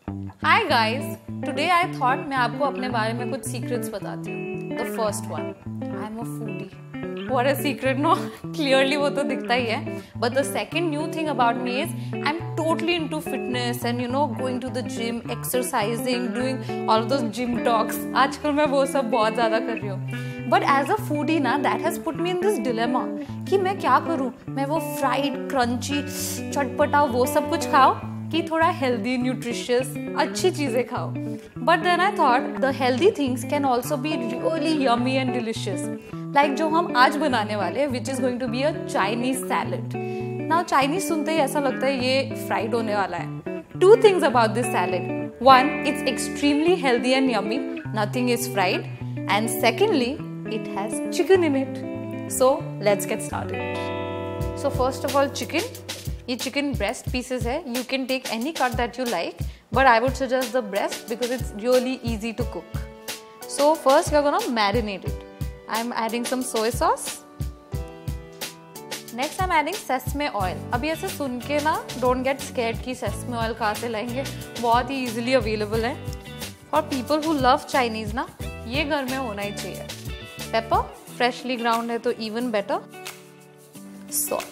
Hi guys, today I thought मैं आपको अपने बारे में कुछ secrets बताती हूँ. The first one, I'm a foodie. What a secret, no? Clearly वो तो दिखता ही है. But the second new thing about me is I'm totally into fitness and going to the gym, exercising, doing all of those gym talks. आजकल मैं वो सब बहुत ज़्यादा कर रही हूँ. But as a foodie ना, that has put me in this dilemma कि मैं क्या करूँ? मैं वो fried, crunchy, चटपटा वो सब कुछ खाऊँ कि थोड़ा healthy, nutritious, अच्छी चीजें खाओ. But then I thought the healthy things can also be really yummy and delicious. Like जो हम आज बनाने वाले हैं, which is going to be a Chinese salad. Now Chinese सुनते ही ऐसा लगता है ये fried होने वाला है. Two things about this salad. One, it's extremely healthy and yummy. Nothing is fried. And secondly, it has chicken in it. So let's get started. So first of all, chicken. ये chicken breast pieces है. You can take any cut that you like, but I would suggest the breast because it's really easy to cook. So first we are gonna marinate it. I'm adding some soy sauce. Next I'm adding sesame oil. अभी ऐसे सुन के ना don't get scared कि sesame oil कहाँ से लाएंगे. बहुत ही easily available है. For people who love Chinese ना, ये घर में होना ही चाहिए. Pepper, freshly ground है तो even better. Salt.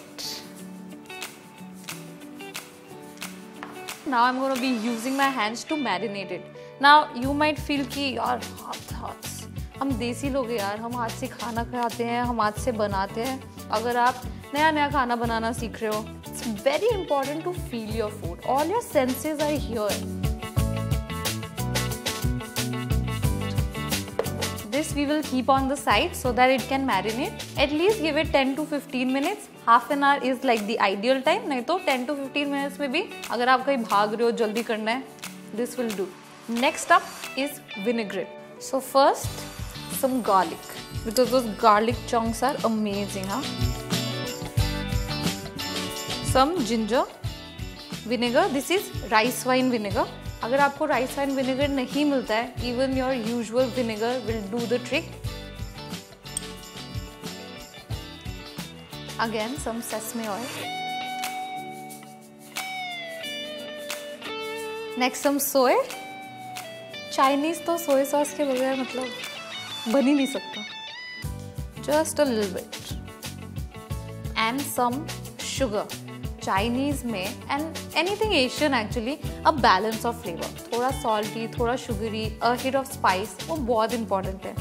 Now I'm going to be using my hands to marinate it. Now you might feel कि यार हाथ हम देसी लोग हैं यार, हम हाथ से खाना खाते हैं, हम हाथ से बनाते हैं. अगर आप नया खाना बनाना सीख रहे हो, it's very important to feel your food. All your senses are here. This we will keep on the side so that it can marinate. At least give it 10 to 15 minutes. Half an hour is like the ideal time. नहीं तो 10 to 15 minutes में भी अगर आप कहीं भाग रहे हो, जल्दी करना है, this will do. Next up is vinaigrette. So first, some garlic because those garlic chunks are amazing, huh? Some ginger, vinegar. This is rice wine vinegar. अगर आपको राइस वाइन विनेगर नहीं मिलता है, even your usual vinegar will do the trick. Again, some sesame oil. Next, some soy. Chinese तो soy sauce के बगैर मतलब बन ही नहीं सकता. Just a little bit. And some sugar. Chinese में and anything Asian actually a balance of flavor. थोड़ा salty, थोड़ा sugary, a hit of spice वो बहुत important है.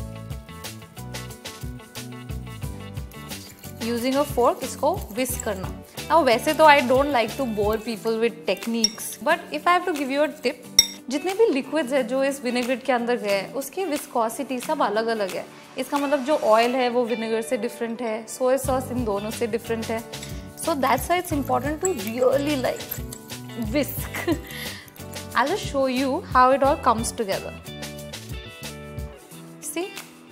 Using a fork इसको whisk करना. Now वैसे तो I don't like to bore people with techniques, but if I have to give you a tip, जितने भी liquids है जो इस vinaigrette के अंदर गए हैं, उसकी viscosity सब अलग अलग है. इसका मतलब जो oil है वो vinegar से different है, soy sauce इन दोनों से different है. So that's why it's important to really like whisk. I'll just show you how it all comes together. See?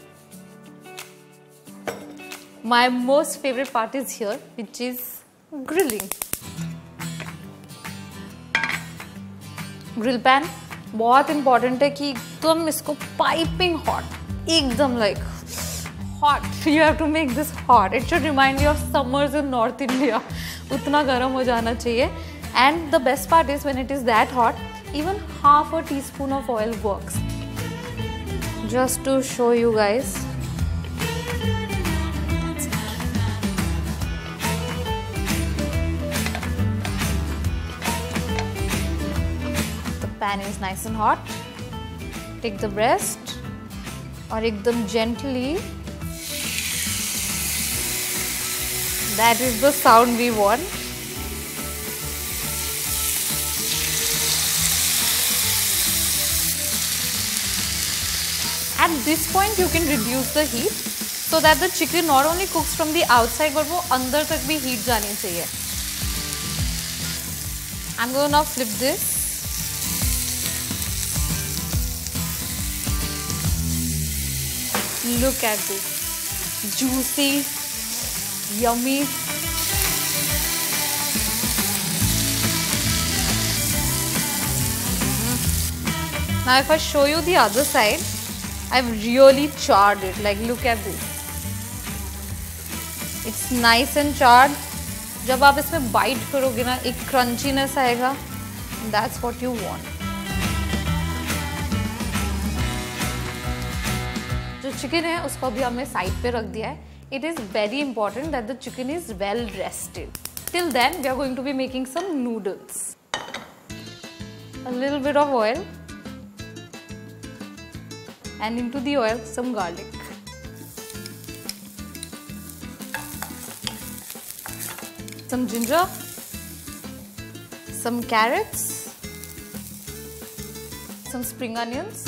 My most favorite part is here, which is grilling. Grill pan बहुत important है कि तुम इसको piping hot, एकदम like hot. You have to make this hot. It should remind you of summers in North India. उतना गर्म हो जाना चाहिए. And the best part is when it is that hot, even half a teaspoon of oil works. Just to show you guys. The pan is nice and hot. Take the breast और एकदम gently. That is the sound we want. At this point you can reduce the heat so that the chicken not only cooks from the outside but वो अंदर तक भी heat जानी चाहिए. I'm going to now flip this. Look at this. Juicy. Yummy. Now if I show you the other side, I've really charred it. Like look at this. It's nice and charred. जब आप इसमें bite करोगे ना, एक crunchiness आएगा. That's what you want. जो chicken है उसको अभी हमने साइड पे रख दिया है. It is very important that the chicken is well rested. Till then, we are going to be making some noodles. A little bit of oil, and into the oil some garlic. Some ginger, some carrots, some spring onions.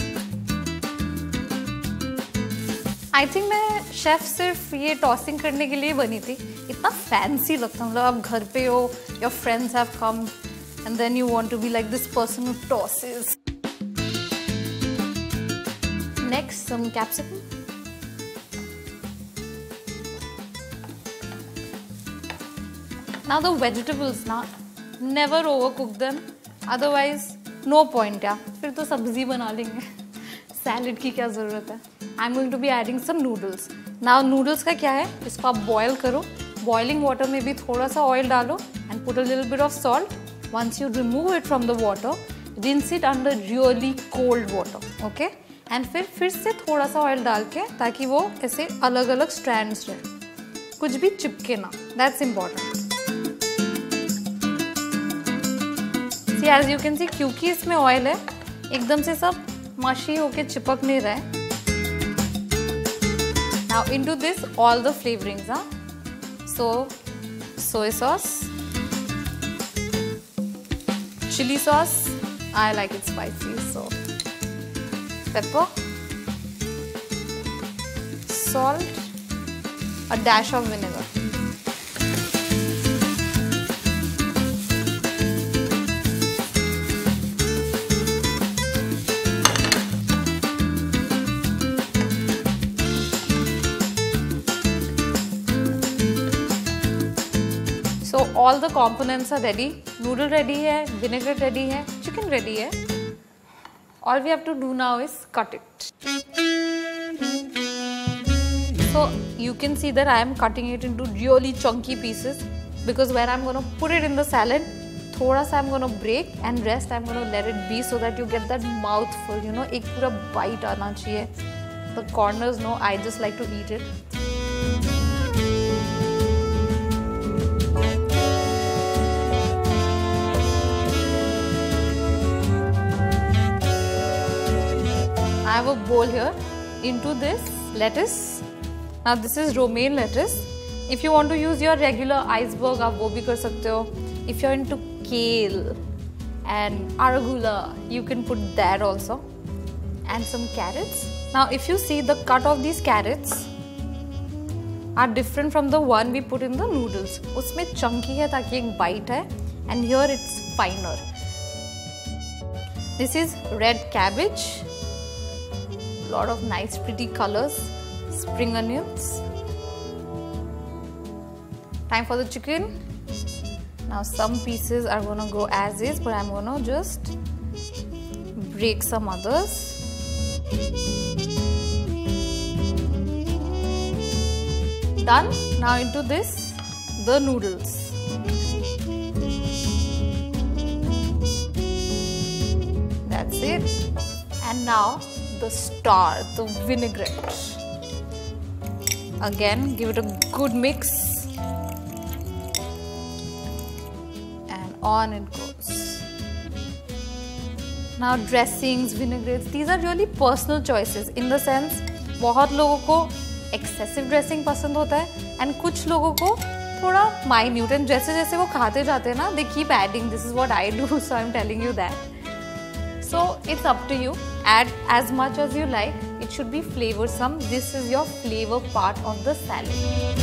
I think मैं chef सिर्फ ये tossing करने के लिए बनी थी. इतना fancy लगता, मतलब आप घर पे हो, your friends have come and then you want to be like this person who tosses. Next some capsicum. Now the vegetables ना, never overcook them, otherwise no point. या फिर तो सब्जी बना लेंगे, सैलेड की क्या ज़रूरत है. I am going to be adding some noodles. Now noodles का क्या है, इसको आप बॉयल करो. बॉइलिंग वाटर में भी थोड़ा सा ऑयल डालो and put a little bit of salt. Once you remove it from the water, rinse it under really cold water. Okay, and फिर से थोड़ा सा ऑयल डाल के, ताकि वो ऐसे अलग अलग स्ट्रैंड्स रहे, कुछ भी चिपके ना. That's important. See as you can see, क्योंकि इसमें ऑयल है, एकदम से सब मशी होके चिपक नहीं रहा है. Now into this all the flavorings, so soy sauce, chili sauce, I like it spicy, so pepper, salt, a dash of vinegar. So all the components are ready. Noodle ready है, vinegar ready है, chicken ready है. All we have to do now is cut it. So you can see that I am cutting it into really chunky pieces, because when I'm going to put it in the salad, थोड़ा सा I'm going to break and rest I'm going to let it be, so that you get that mouthful, you know, एक पूरा bite आना चाहिए. The corners, no, I just like to eat it. I have a bowl here. Into this lettuce. Now this is romaine lettuce. If you want to use your regular iceberg, आप वो भी कर सकते हो. If you're into kale and arugula, you can put that also. And some carrots. Now if you see, the cut of these carrots are different from the one we put in the noodles. उसमें chunky है ताकि एक bite है, and here it's finer. This is red cabbage. Lot of nice pretty colors. Spring onions. Time for the chicken. Now some pieces are gonna go as is, but I'm gonna just break some others. Done. Now into this, the noodles. That's it. And now the star, the vinaigrette. Again, give it a good mix, and on it goes. Now dressings, vinaigrettes, these are really personal choices, in the sense बहुत लोगों को excessive dressing पसंद होता है, and कुछ लोगों को थोड़ा minute, and जैसे जैसे वो खाते जाते हैं ना, they keep adding. This is what I do, so I'm telling you that. So it's up to you. Add as much as you like. It should be flavorsome. This is your flavor part of the salad.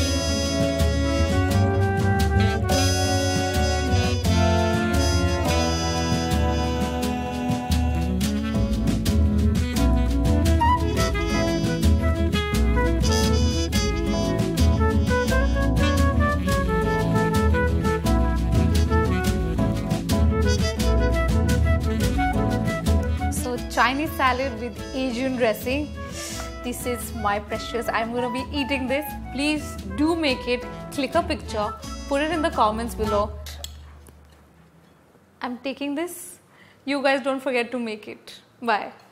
Chinese salad with Asian dressing. This is my precious. I'm going to be eating this. Please do make it. Click a picture. Put it in the comments below. I'm taking this. You guys don't forget to make it. Bye.